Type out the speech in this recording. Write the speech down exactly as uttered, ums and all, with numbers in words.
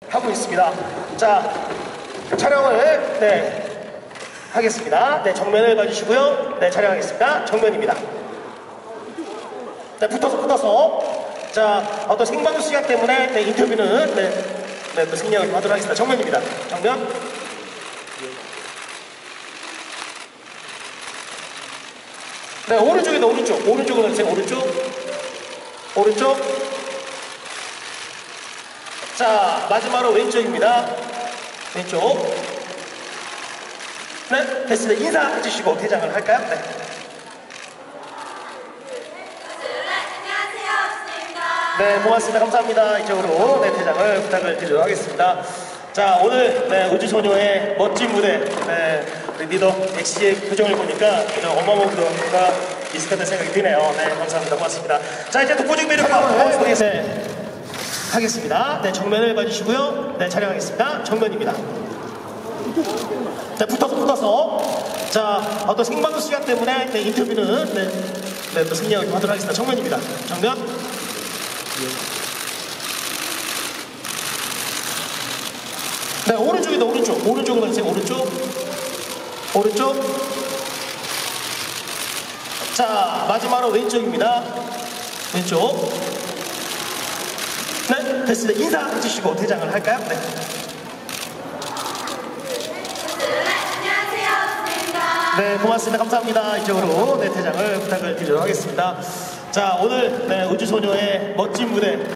하고 있습니다. 자, 촬영을 네 하겠습니다. 네, 정면을 봐주시고요. 네, 촬영하겠습니다. 정면입니다. 네, 붙어서 붙어서. 자, 어떤 생방송 시간 때문에 네, 인터뷰는 네, 네, 또 생략을 하도록 하겠습니다. 정면입니다. 정면. 네, 오른쪽이다, 오른쪽. 오른쪽으로 해주세요. 오른쪽. 오른쪽. 자, 마지막으로 왼쪽입니다. 왼쪽. 네, 됐습니다. 인사해 주시고 퇴장을 할까요? 네. 네, 고맙습니다. 감사합니다. 이쪽으로 네, 퇴장을 부탁을 드리도록 하겠습니다. 자, 오늘 네, 우주소녀의 멋진 무대, 네, 우리 리더 엑시의 표정을 보니까 그저 어마어마한 무대가 있을 거라는 생각이 드네요. 네, 감사합니다. 고맙습니다. 자, 이제 독보적 매력과 네, 하겠습니다. 네, 정면을 봐주시고요. 네, 촬영하겠습니다. 정면입니다. 네, 붙어서 붙어서. 자, 어떤 생방송 시간 때문에 네, 인터뷰는 네, 네, 또 생략을 하도록 하겠습니다. 정면입니다. 정면. 네, 오른쪽이다, 오른쪽. 오른쪽으로 가주세요. 오른쪽. 오른쪽. 자, 마지막으로 왼쪽입니다. 왼쪽. 네, 됐습니다. 인사해 주시고 퇴장을 할까요? 네. 네, 고맙습니다. 감사합니다. 이쪽으로 네, 퇴장을 부탁을 드리도록 하겠습니다. 자, 오늘 네, 우주소녀의 멋진 무대.